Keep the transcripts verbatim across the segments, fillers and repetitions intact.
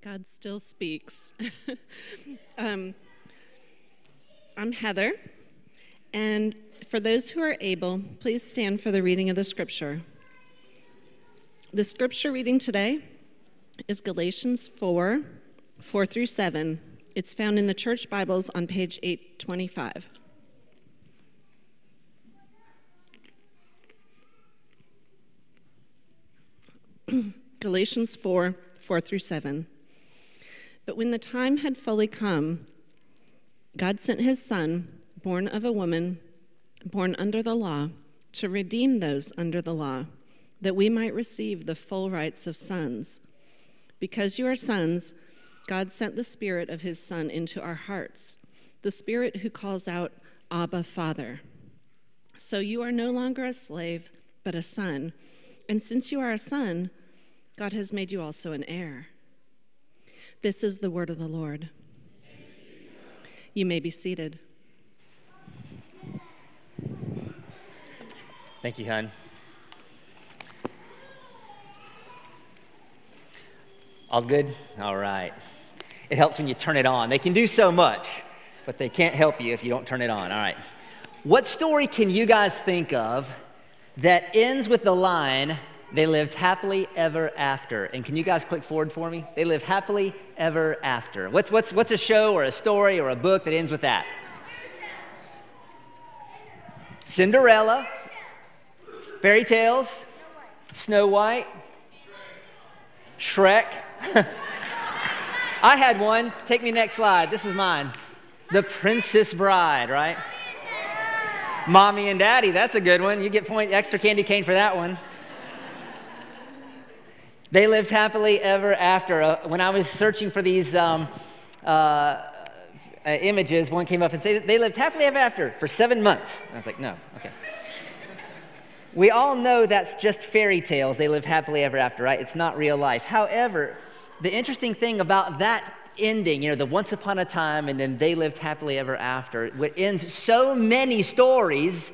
God still speaks. um, I'm Heather, and for those who are able, please stand for the reading of the scripture. The scripture reading today is Galatians four, four through seven. It's found in the church Bibles on page eight twenty-five. Galatians four, four through seven. But when the time had fully come, God sent his Son, born of a woman, born under the law, to redeem those under the law, that we might receive the full rights of sons. Because you are sons, God sent the Spirit of his Son into our hearts, the Spirit who calls out, Abba, Father. So you are no longer a slave, but a son. And since you are a son, God has made you also an heir. This is the word of the Lord. You may be seated. Thank you, hon. All good? All right. It helps when you turn it on. They can do so much, but they can't help you if you don't turn it on. All right. What story can you guys think of that ends with the line, they lived happily ever after? And can you guys click forward for me? They lived happily ever after. What's, what's, what's a show or a story or a book that ends with that? Cinderella. Fairy tales. Snow White. Shrek. I had one. Take me next slide. This is mine. The Princess Bride, right? Mommy and Daddy. That's a good one. You get point extra candy cane for that one. They lived happily ever after. Uh, when I was searching for these um, uh, uh, images, one came up and said they lived happily ever after for seven months. And I was like, no, okay. We all know that's just fairy tales. They live happily ever after, right? It's not real life. However, the interesting thing about that ending, you know, the once upon a time and then they lived happily ever after, it ends so many stories.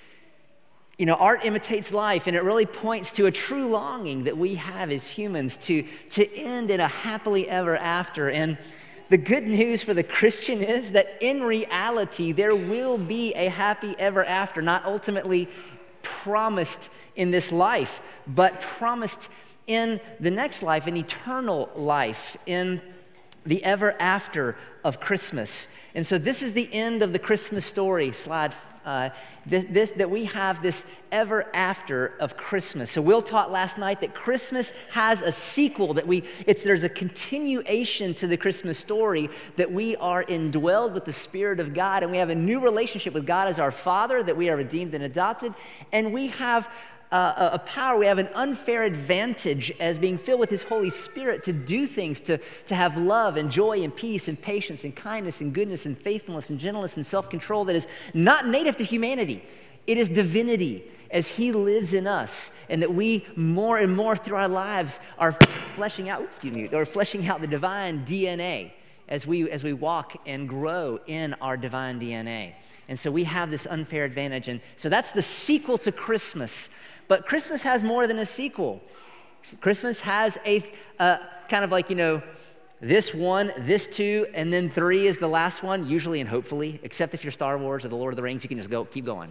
You know, art imitates life, and it really points to a true longing that we have as humans to, to end in a happily ever after. And the good news for the Christian is that in reality, there will be a happy ever after, not ultimately promised in this life, but promised in the next life, an eternal life, in the ever after of Christmas. And so this is the end of the Christmas story, slide Uh, this, this, that we have this ever after of Christmas. So Will taught last night that Christmas has a sequel, that we, it's, there's a continuation to the Christmas story, that we are indwelled with the Spirit of God, and we have a new relationship with God as our Father, that we are redeemed and adopted, and we have Uh, a power, we have an unfair advantage as being filled with his Holy Spirit to do things, to, to have love and joy and peace and patience and kindness and goodness and faithfulness and gentleness and self-control that is not native to humanity. It is divinity as he lives in us, and that we more and more through our lives are fleshing out, oops, excuse me, or fleshing out the divine D N A as we, as we walk and grow in our divine D N A. And so we have this unfair advantage. And so that's the sequel to Christmas. But Christmas has more than a sequel. Christmas has a uh, kind of like, you know, this one, this two, and then three is the last one, usually and hopefully, except if you're Star Wars or the Lord of the Rings, you can just go, keep going.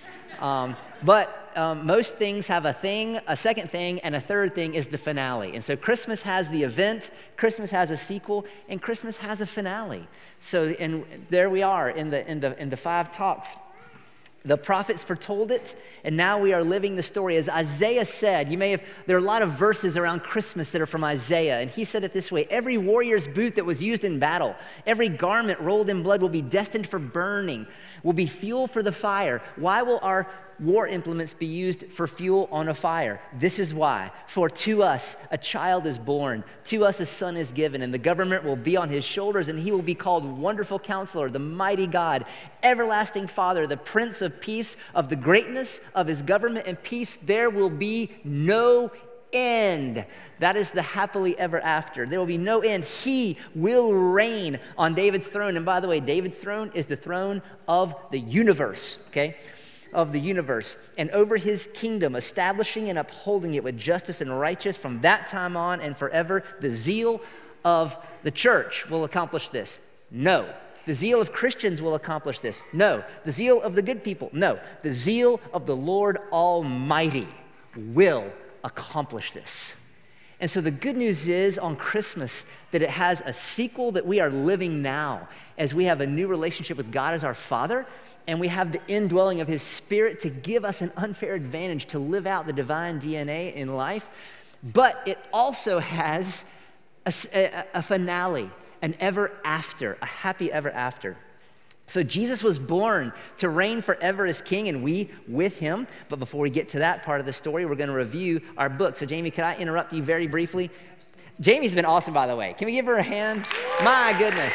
Um, but um, most things have a thing, a second thing, and a third thing is the finale. And so Christmas has the event, Christmas has a sequel, and Christmas has a finale. So, and there we are in the in the in the five talks. The prophets foretold it, and now we are living the story. As Isaiah said, you may have, there are a lot of verses around Christmas that are from Isaiah, and he said it this way: every warrior's boot that was used in battle, every garment rolled in blood will be destined for burning, will be fuel for the fire. Why will our war implements be used for fuel on a fire? This is why. For to us a child is born, to us a son is given, and the government will be on his shoulders, and he will be called Wonderful Counselor, the Mighty God, Everlasting Father, the Prince of Peace. Of the greatness of his government and peace there will be no end. That is the happily ever after. There will be no end. He will reign on David's throne. And by the way, David's throne is the throne of the universe, okay? Of the universe, and over his kingdom, establishing and upholding it with justice and righteousness from that time on and forever. The zeal of the church will accomplish this. No. The zeal of Christians will accomplish this. No. The zeal of the good people. No. The zeal of the Lord Almighty will accomplish this. And so the good news is on Christmas that it has a sequel that we are living now as we have a new relationship with God as our Father, and we have the indwelling of His Spirit to give us an unfair advantage to live out the divine D N A in life. But it also has a, a, a finale, an ever after, a happy ever after. So Jesus was born to reign forever as king, and we with him. But before we get to that part of the story, we're going to review our book. So Jamie, could I interrupt you very briefly? Jamie's been awesome, by the way. Can we give her a hand? My goodness.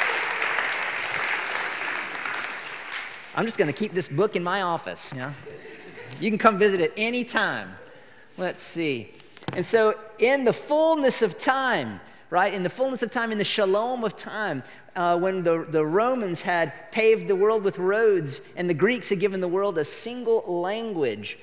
I'm just going to keep this book in my office. You know? You can come visit it anytime. Let's see. And so in the fullness of time, right, in the fullness of time, in the shalom of time, Uh, when the, the Romans had paved the world with roads and the Greeks had given the world a single language,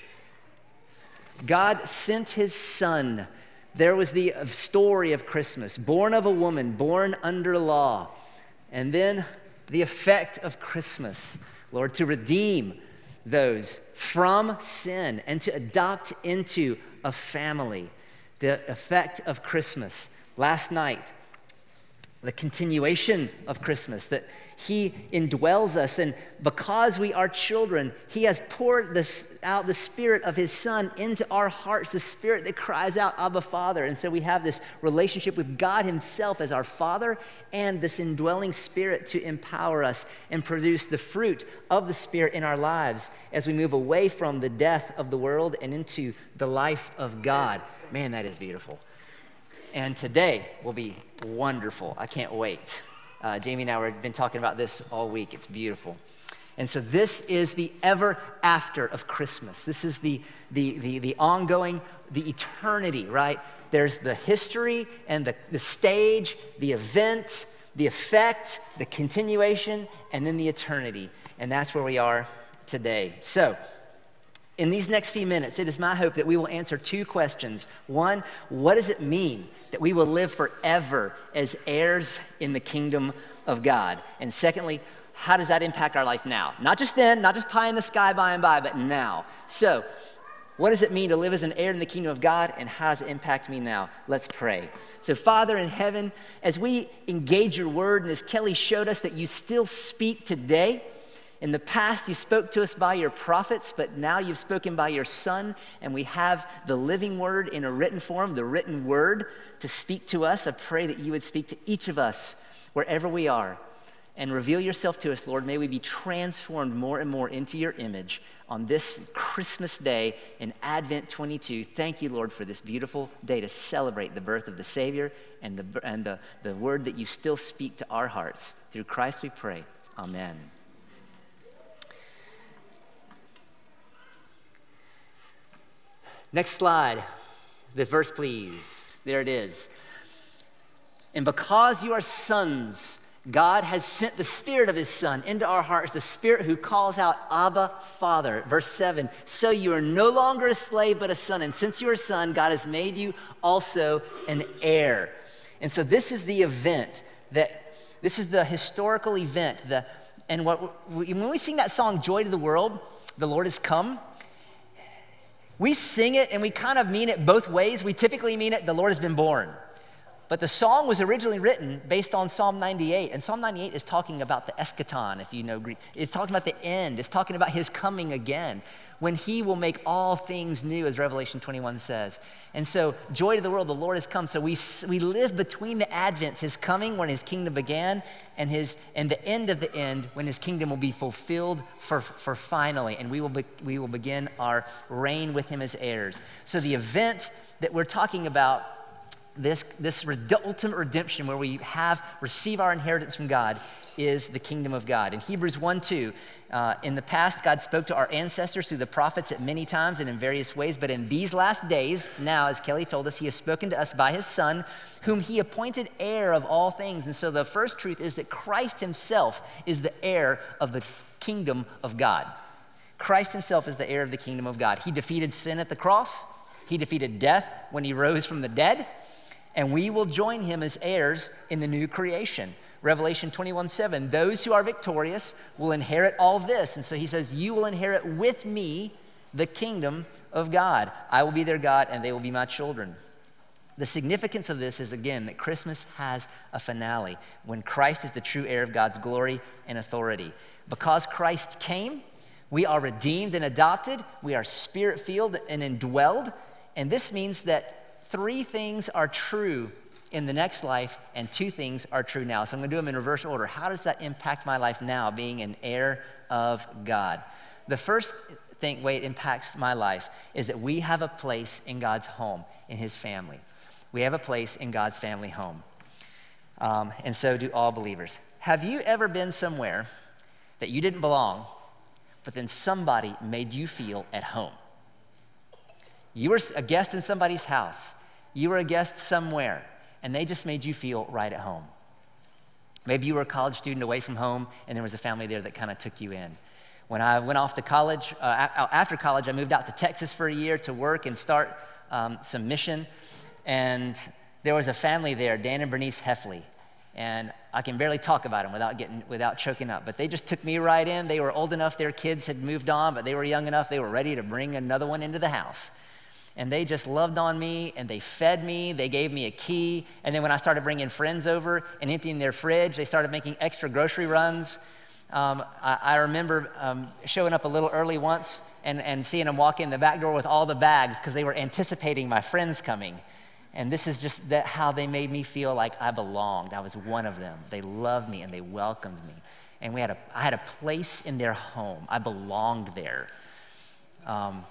God sent his son. There was the story of Christmas, born of a woman, born under law. And then the effect of Christmas, Lord, to redeem those from sin and to adopt into a family. The effect of Christmas. Last night, the continuation of Christmas, that he indwells us, and because we are children, he has poured this out the Spirit of his Son into our hearts, the Spirit that cries out, Abba, Father. And so we have this relationship with God himself as our Father, and this indwelling Spirit to empower us and produce the fruit of the Spirit in our lives as we move away from the death of the world and into the life of God. Man, that is beautiful. And today will be wonderful. I can't wait. Uh, Jamie and I have been talking about this all week. It's beautiful. And so this is the ever after of Christmas. This is the, the, the, the ongoing, the eternity, right? There's the history and the, the stage, the event, the effect, the continuation, and then the eternity. And that's where we are today. So, in these next few minutes, it is my hope that we will answer two questions. One, what does it mean that we will live forever as heirs in the kingdom of God? And secondly, how does that impact our life now? Not just then, not just pie in the sky by and by, but now. So, what does it mean to live as an heir in the kingdom of God, and how does it impact me now? Let's pray. So, Father in heaven, as we engage your word, and as Kelly showed us that you still speak today, in the past, you spoke to us by your prophets, but now you've spoken by your Son, and we have the living word in a written form, the written word to speak to us. I pray that you would speak to each of us wherever we are and reveal yourself to us, Lord. May we be transformed more and more into your image on this Christmas day in Advent twenty-two. Thank you, Lord, for this beautiful day to celebrate the birth of the Savior and the, and the, the word that you still speak to our hearts. Through Christ we pray. Amen. Next slide, the verse, please. There it is. And because you are sons, God has sent the Spirit of his Son into our hearts, the Spirit who calls out, Abba, Father. Verse seven, so you are no longer a slave, but a son. And since you are a son, God has made you also an heir. And so this is the event that, this is the historical event. The, and what when we sing that song, Joy to the World, the Lord has come, we sing it and we kind of mean it both ways. We typically mean it, the Lord has been born. But the song was originally written based on Psalm ninety-eight. And Psalm ninety-eight is talking about the eschaton, if you know Greek. It's talking about the end. It's talking about his coming again, when he will make all things new, as Revelation twenty-one says. And so, joy to the world, the Lord has come. So we we live between the advents, his coming when his kingdom began, and his and the end of the end when his kingdom will be fulfilled for, for finally. And we will be, we will begin our reign with him as heirs. So the event that we're talking about, This, this ultimate redemption where we have, receive our inheritance from God, is the kingdom of God. In Hebrews one two, uh, in the past, God spoke to our ancestors through the prophets at many times and in various ways, but in these last days, now, as Kelly told us, he has spoken to us by his Son, whom he appointed heir of all things. And so the first truth is that Christ himself is the heir of the kingdom of God. Christ himself is the heir of the kingdom of God. He defeated sin at the cross. He defeated death when he rose from the dead. and we will join him as heirs in the new creation. Revelation twenty-one seven, those who are victorious will inherit all this. And so he says, you will inherit with me the kingdom of God. I will be their God, and they will be my children. The significance of this is, again, that Christmas has a finale when Christ is the true heir of God's glory and authority. Because Christ came, we are redeemed and adopted. We are spirit-filled and indwelled. And this means that three things are true in the next life and two things are true now. So I'm going to do them in reverse order. How does that impact my life now, being an heir of God? The first thing, way it impacts my life is that we have a place in God's home, in his family. We have a place in God's family home. Um, and so do all believers. Have you ever been somewhere that you didn't belong, but then somebody made you feel at home? You were a guest in somebody's house. You were a guest somewhere, and they just made you feel right at home. Maybe you were a college student away from home, and there was a family there that kind of took you in. When I went off to college, uh, after college, I moved out to Texas for a year to work and start um, some mission. And there was a family there, Dan and Bernice Heffley. And I can barely talk about them without getting, without choking up. But they just took me right in. They were old enough, their kids had moved on, but they were young enough, they were ready to bring another one into the house. And they just loved on me, and they fed me, they gave me a key. And then when I started bringing friends over and emptying their fridge, they started making extra grocery runs. Um, I, I remember um, showing up a little early once and, and seeing them walk in the back door with all the bags because they were anticipating my friends coming. And this is just that how they made me feel like I belonged. I was one of them. They loved me and they welcomed me. And we had a, I had a place in their home. I belonged there. Um,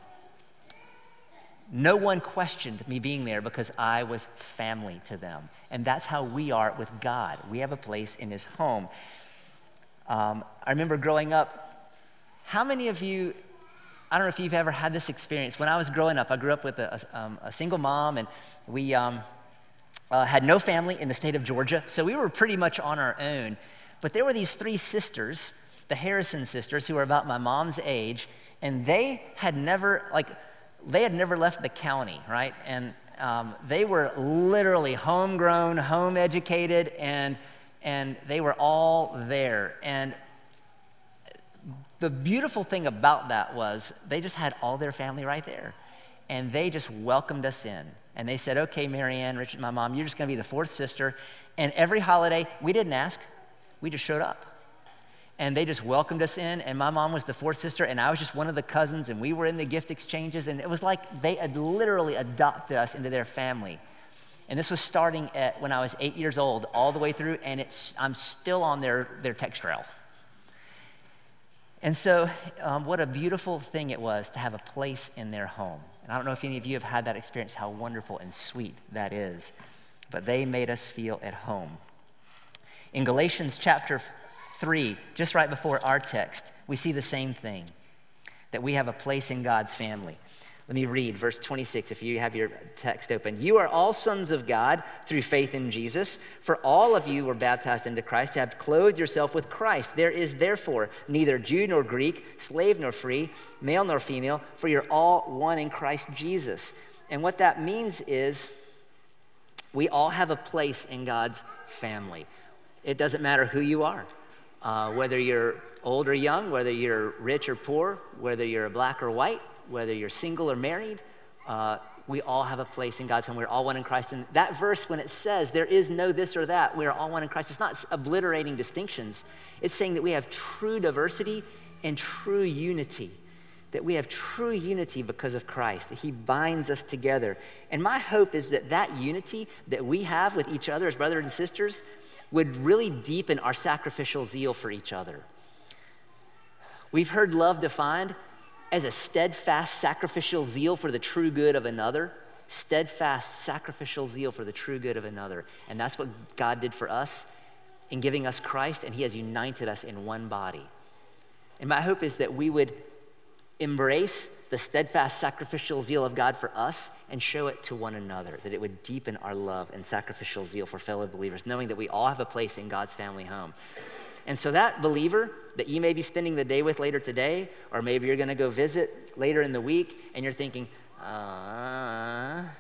no one questioned me being there because I was family to them. And that's how we are with God. We have a place in his home. Um, I remember growing up, how many of you, I don't know if you've ever had this experience. When I was growing up, I grew up with a, a, um, a single mom, and we um, uh, had no family in the state of Georgia, so we were pretty much on our own. But there were these three sisters, the Harrison sisters, who were about my mom's age, and they had never, like, they had never left the county, right? And um, they were literally homegrown, home-educated, and and they were all there. And the beautiful thing about that was they just had all their family right there. And they just welcomed us in. And they said, okay, Marianne, Richard, my mom, you're just gonna be the fourth sister. And every holiday, we didn't ask, we just showed up. And they just welcomed us in, and my mom was the fourth sister, and I was just one of the cousins, and we were in the gift exchanges, and it was like they had literally adopted us into their family. And this was starting at when I was eight years old, all the way through, and it's I'm still on their, their text trail. And so um, what a beautiful thing it was to have a place in their home. And I don't know if any of you have had that experience, how wonderful and sweet that is. But they made us feel at home. In Galatians chapter three, just right before our text, we see the same thing, that we have a place in God's family. Let me read verse twenty-six if you have your text open. You are all sons of God through faith in Jesus. For all of you were baptized into Christ to have clothed yourself with Christ. There is therefore neither Jew nor Greek, slave nor free, male nor female, for you're all one in Christ Jesus. And what that means is we all have a place in God's family. It doesn't matter who you are, uh, whether you're old or young, whether you're rich or poor, whether you're black or white, whether you're single or married, uh, we all have a place in God's home. We're all one in Christ. And that verse, when it says there is no this or that, we're all one in Christ, it's not obliterating distinctions. It's saying that we have true diversity and true unity, that we have true unity because of Christ, that he binds us together. And my hope is that that unity that we have with each other as brothers and sisters would really deepen our sacrificial zeal for each other. We've heard love defined as a steadfast sacrificial zeal for the true good of another. Steadfast sacrificial zeal for the true good of another. And that's what God did for us in giving us Christ, and he has united us in one body. And my hope is that we would embrace the steadfast sacrificial zeal of God for us and show it to one another, that it would deepen our love and sacrificial zeal for fellow believers, knowing that we all have a place in God's family home. And so that believer that you may be spending the day with later today, or maybe you're going to go visit later in the week, and you're thinking, uh,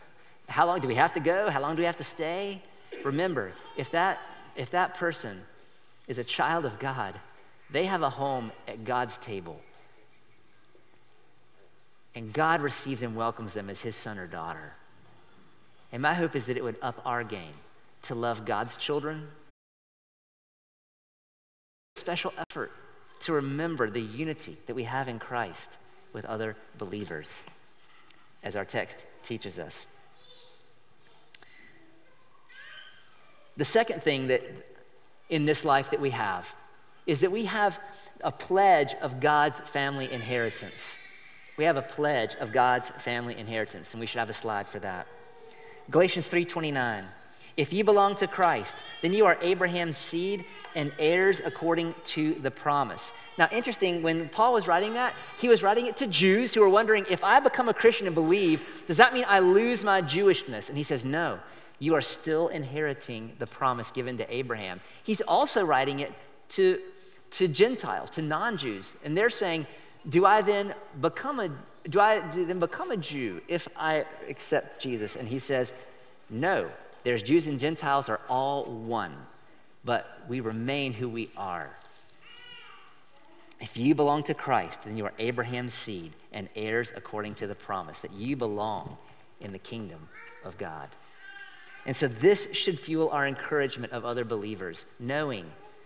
How long do we have to go? How long do we have to stay? Remember, if that, if that person is a child of God, they have a home at God's table. And God receives and welcomes them as his son or daughter. And my hope is that it would up our game to love God's children. Special effort to remember the unity that we have in Christ with other believers, as our text teaches us. The second thing that in this life that we have is that we have a pledge of God's family inheritance. We have a pledge of God's family inheritance, and we should have a slide for that. Galatians three twenty-nine. If you belong to Christ, then you are Abraham's seed and heirs according to the promise. Now, interesting, when Paul was writing that, he was writing it to Jews who were wondering, if I become a Christian and believe, does that mean I lose my Jewishness? And he says, no, you are still inheriting the promise given to Abraham. He's also writing it to, to Gentiles, to non-Jews, and they're saying, do I then become a do I then become a Jew if I accept Jesus? And he says, no, there's Jews and Gentiles are all one, but we remain who we are. If you belong to Christ, then you are Abraham's seed and heirs according to the promise, that you belong in the kingdom of God. And so this should fuel our encouragement of other believers, knowing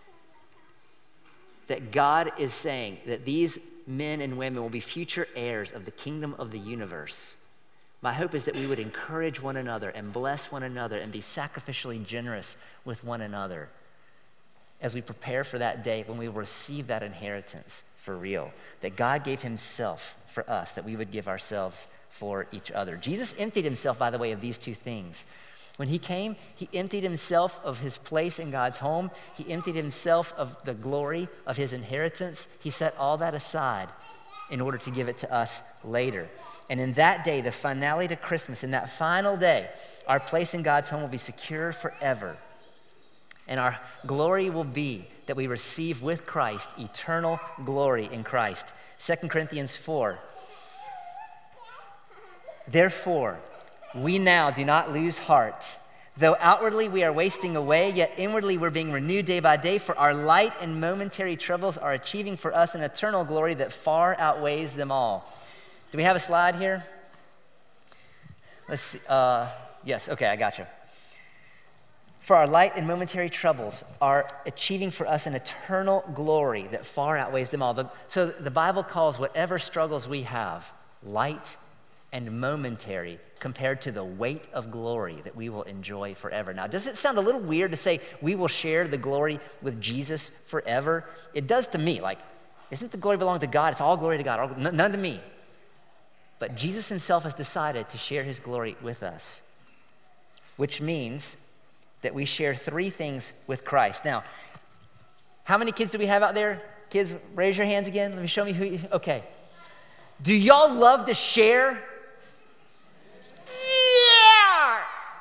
that God is saying that these men and women will be future heirs of the kingdom of the universe. My hope is that we would encourage one another and bless one another and be sacrificially generous with one another as we prepare for that day when we will receive that inheritance for real, that God gave himself for us, that we would give ourselves for each other. Jesus emptied himself, by the way, of these two things. When he came, he emptied himself of his place in God's home. He emptied himself of the glory of his inheritance. He set all that aside in order to give it to us later. And in that day, the finale to Christmas, in that final day, our place in God's home will be secure forever. And our glory will be that we receive with Christ eternal glory in Christ. Second Corinthians four. Therefore, we now do not lose heart. Though outwardly we are wasting away, yet inwardly we're being renewed day by day, for our light and momentary troubles are achieving for us an eternal glory that far outweighs them all. Do we have a slide here? Let's see. Uh, yes, okay, I got you. For our light and momentary troubles are achieving for us an eternal glory that far outweighs them all. So the Bible calls whatever struggles we have light and momentary compared to the weight of glory that we will enjoy forever. Now, does it sound a little weird to say we will share the glory with Jesus forever? It does to me. Like, isn't the glory belong to God? It's all glory to God, all, none to me. But Jesus himself has decided to share his glory with us, which means that we share three things with Christ. Now, how many kids do we have out there? Kids, raise your hands again. Let me show me who you, okay. Do y'all love to share? Yeah!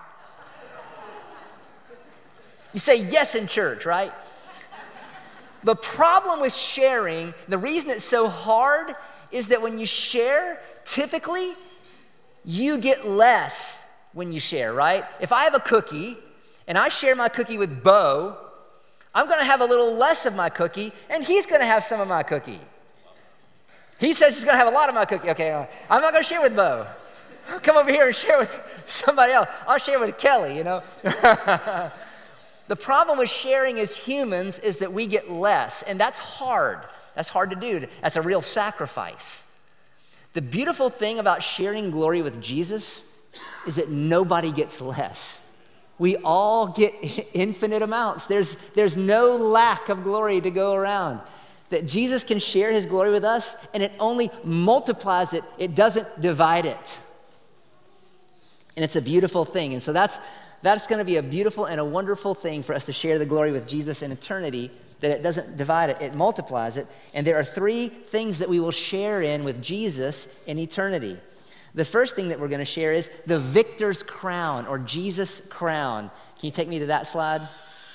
You say yes in church, right? The problem with sharing, the reason it's so hard is that when you share, typically, you get less when you share, right? If I have a cookie and I share my cookie with Bo, I'm gonna have a little less of my cookie and he's gonna have some of my cookie. He says he's gonna have a lot of my cookie. Okay, I'm not gonna share with Bo. I'll come over here and share with somebody else. I'll share with Kelly, you know. The problem with sharing as humans is that we get less, and that's hard. That's hard to do. That's a real sacrifice. The beautiful thing about sharing glory with Jesus is that nobody gets less. We all get infinite amounts. There's, there's no lack of glory to go around. That Jesus can share his glory with us, and it only multiplies it. It doesn't divide it. And it's a beautiful thing. And so that's that's going to be a beautiful and a wonderful thing for us to share the glory with Jesus in eternity, that it doesn't divide it, it multiplies it. And there are three things that we will share in with Jesus in eternity. The first thing that we're going to share is the victor's crown, or Jesus' crown. Can you take me to that slide?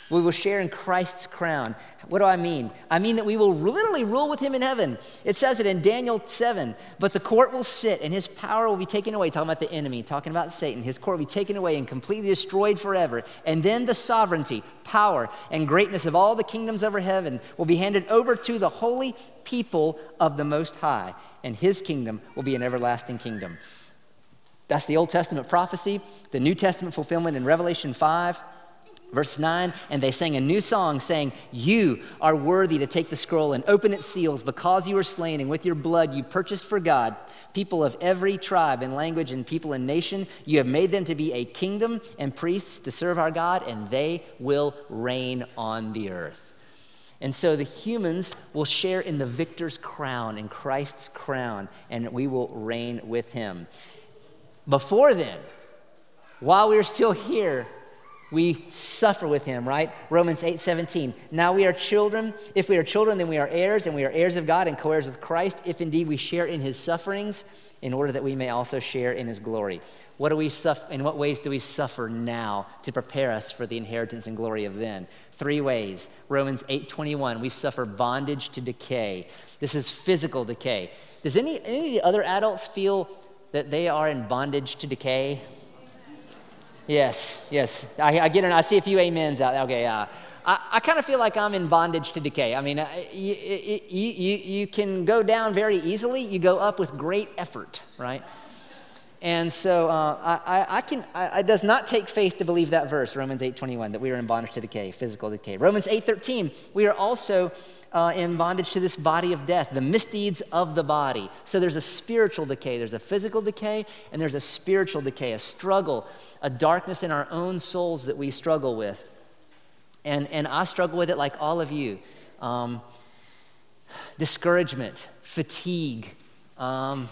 We will share in Christ's crown. What do I mean? I mean that we will literally rule with him in heaven. It says it in Daniel seven, but the court will sit and his power will be taken away, talking about the enemy, talking about Satan. His court will be taken away and completely destroyed forever. And then the sovereignty, power, and greatness of all the kingdoms over heaven will be handed over to the holy people of the Most High, and his kingdom will be an everlasting kingdom. That's the Old Testament prophecy, the New Testament fulfillment in Revelation five. Verse nine, and they sang a new song saying, you are worthy to take the scroll and open its seals because you were slain, and with your blood you purchased for God people of every tribe and language and people and nation. You have made them to be a kingdom and priests to serve our God, and they will reign on the earth. And so the humans will share in the victor's crown, in Christ's crown, and we will reign with him. Before then, while we are still here, we suffer with him, right? Romans eight seventeen. Now we are children. If we are children, then we are heirs, and we are heirs of God and co-heirs with Christ, if indeed we share in his sufferings, in order that we may also share in his glory. What do we suffer? In what ways do we suffer now to prepare us for the inheritance and glory of then? Three ways. Romans eight twenty-one. We suffer bondage to decay. This is physical decay. Does any, any of the other adults feel that they are in bondage to decay? Yes, yes. I, I get it. I see a few amens out there. Okay, uh, I, I kind of feel like I'm in bondage to decay. I mean, uh, you, you, you, you can go down very easily. You go up with great effort, right? And so uh, I, I can. I, it does not take faith to believe that verse, Romans eight twenty-one, that we are in bondage to decay, physical decay. Romans eight thirteen, we are also uh, in bondage to this body of death, the misdeeds of the body. So there's a spiritual decay, there's a physical decay, and there's a spiritual decay, a struggle, a darkness in our own souls that we struggle with. And, and I struggle with it like all of you. Um, discouragement, fatigue, um,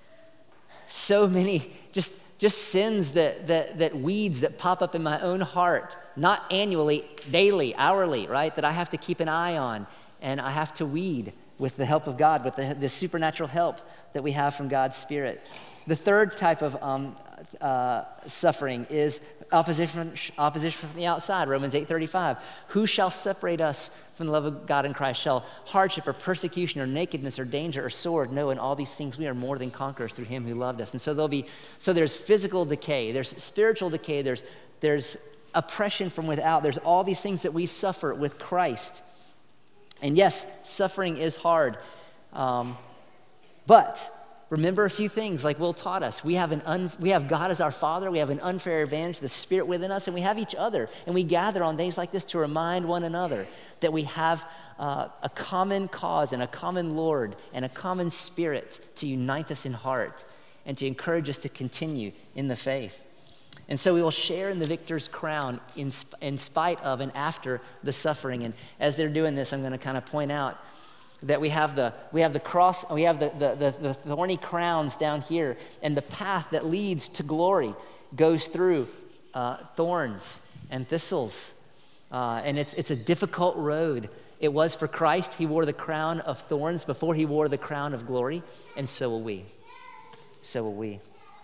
so many just, just sins that, that, that weeds that pop up in my own heart, not annually, daily, hourly, right, that I have to keep an eye on, and I have to weed with the help of God, with the, the supernatural help that we have from God's Spirit. The third type of um, uh, suffering is opposition from, opposition from the outside, Romans eight thirty-five. Who shall separate us from the love of God in Christ? Shall hardship or persecution or nakedness or danger or sword? No, in all these things we are more than conquerors through him who loved us. And so there'll be, so there's physical decay, there's spiritual decay, there's, there's oppression from without, there's all these things that we suffer with Christ. And yes, suffering is hard, um, but remember a few things like Will taught us. We have, an un, we have God as our Father, we have an unfair advantage, the Spirit within us, and we have each other. And we gather on days like this to remind one another that we have uh, a common cause and a common Lord and a common Spirit to unite us in heart and to encourage us to continue in the faith. And so we will share in the victor's crown in, in spite of and after the suffering. And as they're doing this, I'm going to kind of point out that we have the we have the cross, we have the, the, the, the thorny crowns down here, and the path that leads to glory goes through uh, thorns and thistles. Uh, and it's, it's a difficult road. It was for Christ. He wore the crown of thorns before he wore the crown of glory, and so will we. So will we.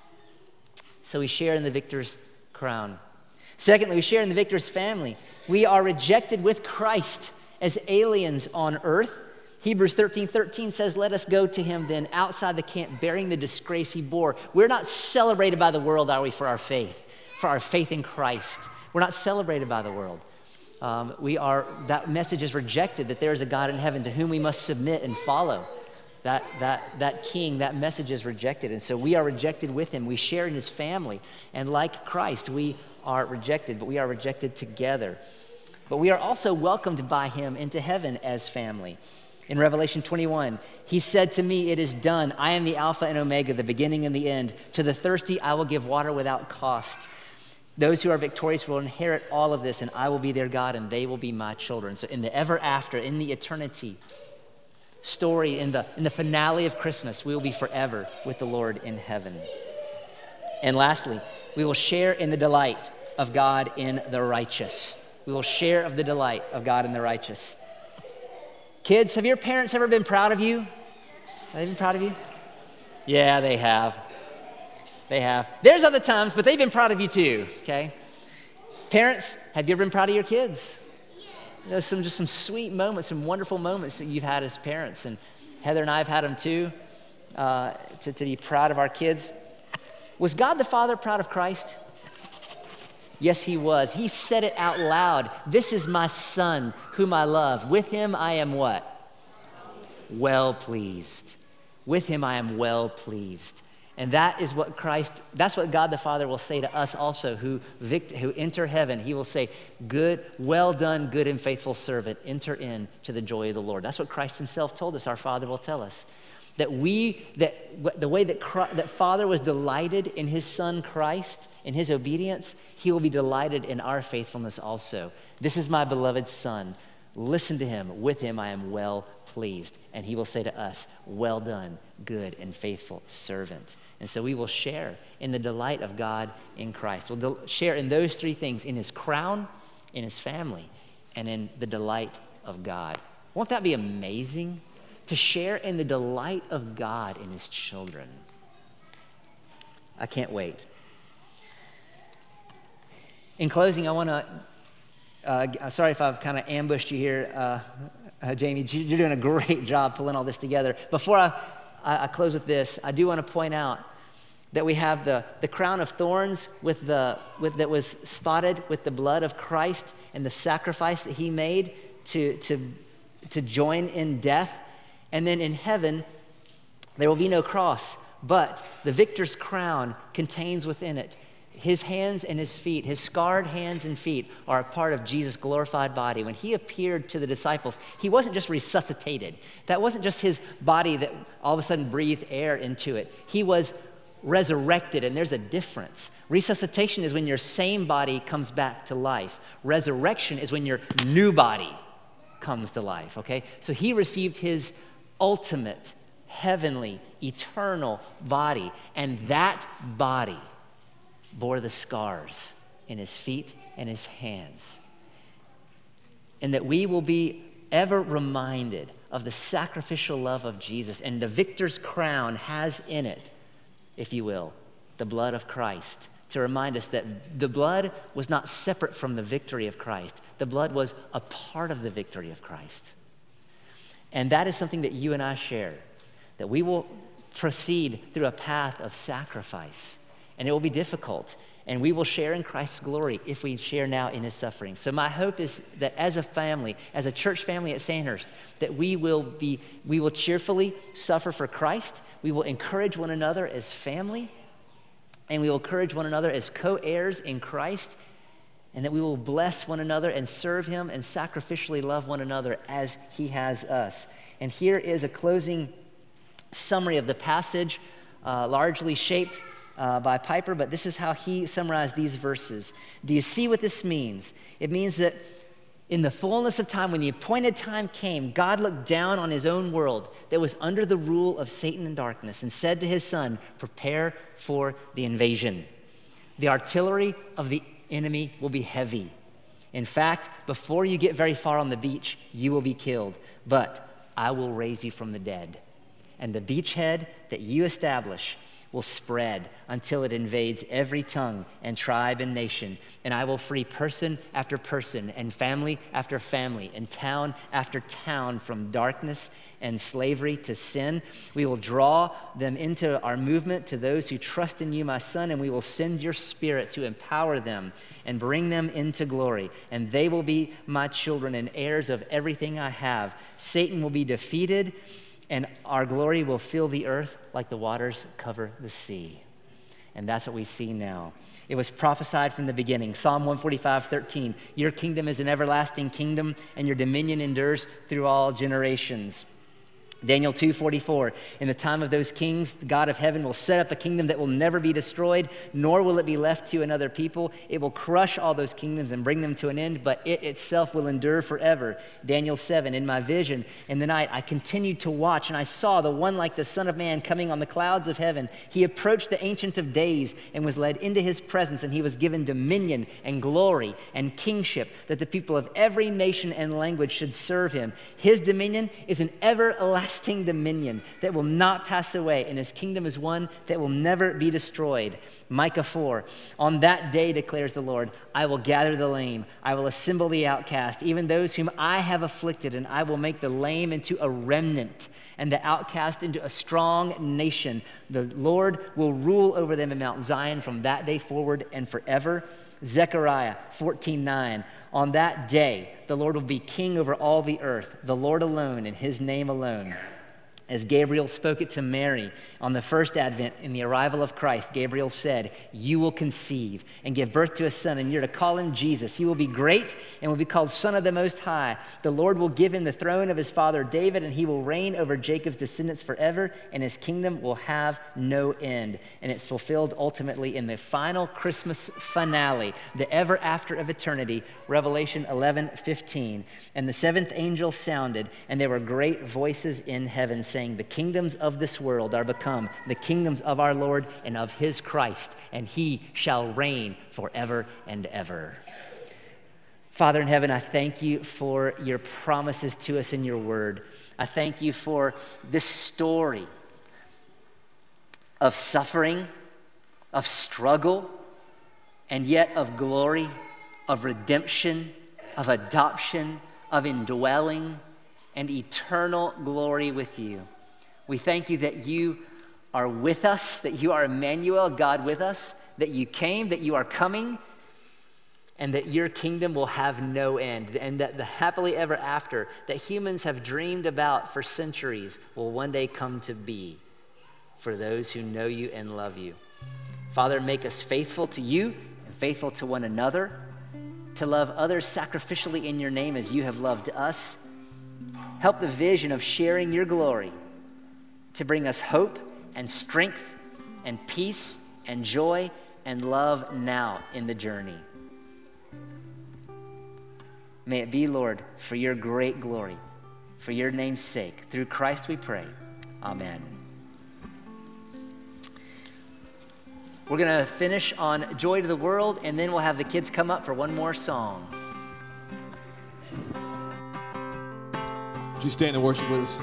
So we share in the victor's crown. Secondly, we share in the victor's family. We are rejected with Christ as aliens on earth. Hebrews thirteen thirteen says, let us go to him then outside the camp, bearing the disgrace he bore. We're not celebrated by the world, are we, for our faith, for our faith in Christ. We're not celebrated by the world. Um, we are, that message is rejected, that there is a God in heaven to whom we must submit and follow. That, that, that king, that message is rejected. And so we are rejected with him. We share in his family. And like Christ, we are rejected, but we are rejected together. But we are also welcomed by him into heaven as family. In Revelation twenty-one, he said to me, it is done. I am the Alpha and Omega, the beginning and the end. To the thirsty, I will give water without cost. Those who are victorious will inherit all of this, and I will be their God, and they will be my children. So in the ever after, in the eternity story, in the, in the finale of Christmas, we will be forever with the Lord in heaven. And lastly, we will share in the delight of God in the righteous. We will share of the delight of God in the righteous. Kids, have your parents ever been proud of you? Have they been proud of you? Yeah, they have. They have. There's other times, but they've been proud of you too, okay? Parents, have you ever been proud of your kids? there's some just some sweet moments, some wonderful moments that you've had as parents, and Heather and I have had them too, uh, to, to be proud of our kids. Was God the Father proud of Christ? Yes, he was. He said it out loud. This is my son whom I love. With him I am what? Well pleased. With him I am well pleased. And that is what Christ, that's what God the Father will say to us also who, vict, who enter heaven. He will say, good, well done, good and faithful servant. Enter in to the joy of the Lord. That's what Christ himself told us, our Father will tell us. That we, that the way that, Christ, that Father was delighted in his Son Christ, in his obedience, he will be delighted in our faithfulness also. This is my beloved Son. Listen to him. With him I am well pleased. And he will say to us, well done, good and faithful servant. And so we will share in the delight of God in Christ. We'll del- share in those three things, in his crown, in his family, and in the delight of God. Won't that be amazing? To share in the delight of God in his children. I can't wait. In closing, I want to, uh, sorry if I've kind of ambushed you here, uh, uh, Jamie. You're doing a great job pulling all this together. Before I, I, I close with this, I do want to point out that we have the, the crown of thorns with the, with, that was spotted with the blood of Christ and the sacrifice that he made to, to, to join in death. And then in heaven, there will be no cross, but the victor's crown contains within it his hands and his feet. His scarred hands and feet are a part of Jesus' glorified body. When he appeared to the disciples, he wasn't just resuscitated. That wasn't just his body that all of a sudden breathed air into it. He was resurrected, and there's a difference. Resuscitation is when your same body comes back to life. Resurrection is when your new body comes to life, okay? So he received his ultimate, heavenly, eternal body, and that body bore the scars in his feet and his hands. And that we will be ever reminded of the sacrificial love of Jesus, and the victor's crown has in it, if you will, the blood of Christ, to remind us that the blood was not separate from the victory of Christ. The blood was a part of the victory of Christ. And that is something that you and I share, that we will proceed through a path of sacrifice. And it will be difficult. And we will share in Christ's glory if we share now in his suffering. So my hope is that as a family, as a church family at Sandhurst, that we will be, we will cheerfully suffer for Christ. We will encourage one another as family. And we will encourage one another as co-heirs in Christ. And that we will bless one another and serve him and sacrificially love one another as he has us. And here is a closing summary of the passage, uh, largely shaped uh, by Piper, but this is how he summarized these verses. Do you see what this means? It means that in the fullness of time, when the appointed time came, God looked down on his own world that was under the rule of Satan and darkness and said to his Son, prepare for the invasion. The artillery of the enemy will be heavy. In fact, before you get very far on the beach, you will be killed. But I will raise you from the dead. And the beachhead that you establish will spread until it invades every tongue and tribe and nation. And I will free person after person and family after family and town after town from darkness and slavery to sin. We will draw them into our movement to those who trust in you, my Son, and we will send your Spirit to empower them and bring them into glory. And they will be my children and heirs of everything I have. Satan will be defeated, and our glory will fill the earth like the waters cover the sea. And that's what we see now. It was prophesied from the beginning. Psalm one forty-five, thirteen. Your kingdom is an everlasting kingdom, and your dominion endures through all generations. Daniel two forty-four, in the time of those kings, the God of heaven will set up a kingdom that will never be destroyed, nor will it be left to another people. It will crush all those kingdoms and bring them to an end, but it itself will endure forever. Daniel seven, in my vision in the night, I continued to watch, and I saw the one like the Son of Man coming on the clouds of heaven. He approached the Ancient of Days and was led into his presence, and he was given dominion and glory and kingship, that the people of every nation and language should serve him. His dominion is an everlasting everlasting dominion that will not pass away, and his kingdom is one that will never be destroyed. Micah four, on that day, declares the Lord, I will gather the lame, I will assemble the outcast, even those whom I have afflicted, and I will make the lame into a remnant, and the outcast into a strong nation. The Lord will rule over them in Mount Zion from that day forward and forever. Zechariah fourteen nine, on that day, the Lord will be king over all the earth, the Lord alone and his name alone. As Gabriel spoke it to Mary on the first advent in the arrival of Christ, Gabriel said, you will conceive and give birth to a son, and you're to call him Jesus. He will be great and will be called Son of the Most High. The Lord will give him the throne of his father David, and he will reign over Jacob's descendants forever, and his kingdom will have no end. And it's fulfilled ultimately in the final Christmas finale, the ever after of eternity, Revelation eleven fifteen. And the seventh angel sounded, and there were great voices in heaven saying, the kingdoms of this world are become the kingdoms of our Lord and of his Christ, and he shall reign forever and ever. Father in heaven, I thank you for your promises to us in your word. I thank you for this story of suffering, of struggle, and yet of glory, of redemption, of adoption, of indwelling, and eternal glory with you. We thank you that you are with us, that you are Emmanuel, God with us, that you came, that you are coming, and that your kingdom will have no end, and that the happily ever after that humans have dreamed about for centuries will one day come to be for those who know you and love you. Father, make us faithful to you and faithful to one another, to love others sacrificially in your name as you have loved us. Help the vision of sharing your glory to bring us hope and strength and peace and joy and love now in the journey. May it be, Lord, for your great glory, for your name's sake. Through Christ we pray. Amen. We're going to finish on Joy to the World, and then we'll have the kids come up for one more song. Would you stand and worship with us?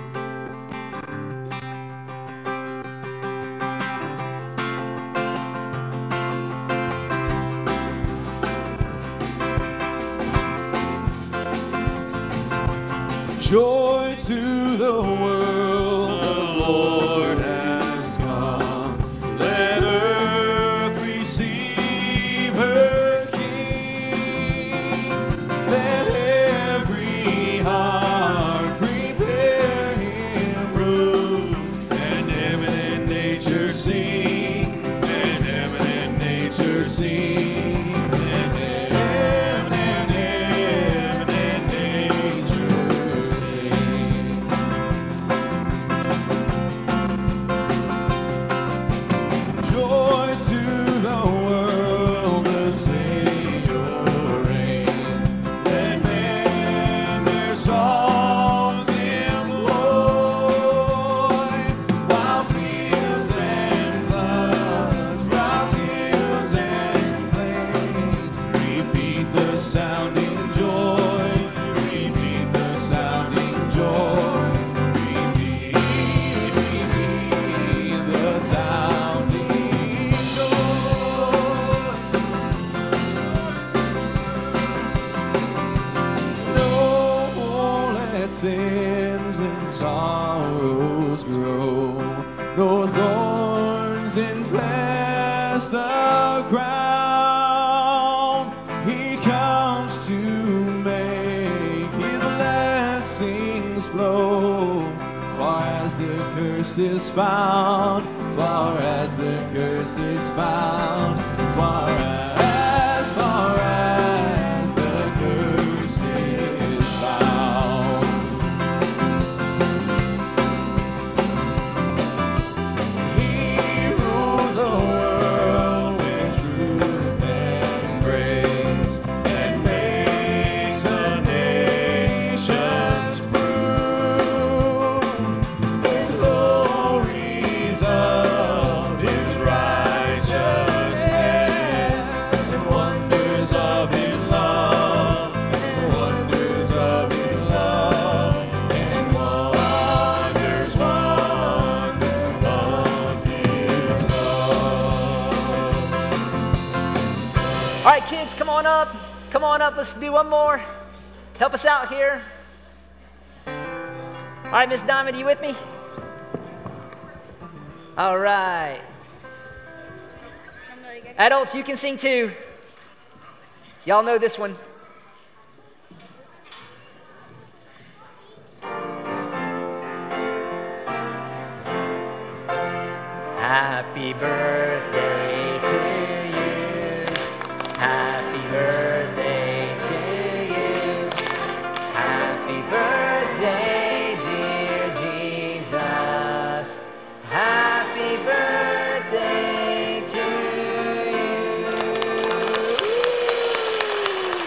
Joy to the world, the Lord has come. Let earth receive her King. Let every heart prepare him room. And heaven and nature sing, and heaven and nature sing. Sins and sorrows grow, nor thorns infest the crown. He comes to make his blessings flow, far as the curse is found, far as the curse is found, far as, far as the curse is found. All right, kids, come on up. Come on up. Let's do one more. Help us out here. All right, Miss Diamond, are you with me? All right. Adults, you can sing too. Y'all know this one. Happy birthday to you. Happy birthday to you. Happy birthday, dear Jesus. Happy birthday to you.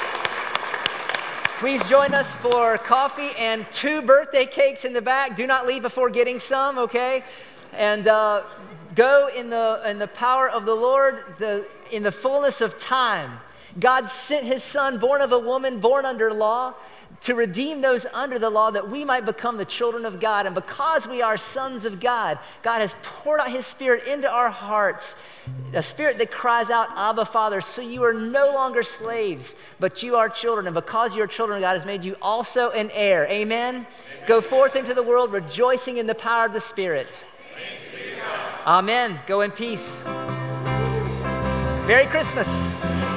Please join us for coffee and two birthday cakes in the back. Do not leave before getting some, okay? And uh, go in the, in the power of the Lord, the, in the fullness of time. God sent his son, born of a woman, born under law, to redeem those under the law that we might become the children of God. And because we are sons of God, God has poured out his spirit into our hearts, a spirit that cries out, Abba, Father. So you are no longer slaves, but you are children. And because you are children, God has made you also an heir. Amen? Amen. Go forth into the world rejoicing in the power of the Spirit. Amen. Go in peace. Merry Christmas.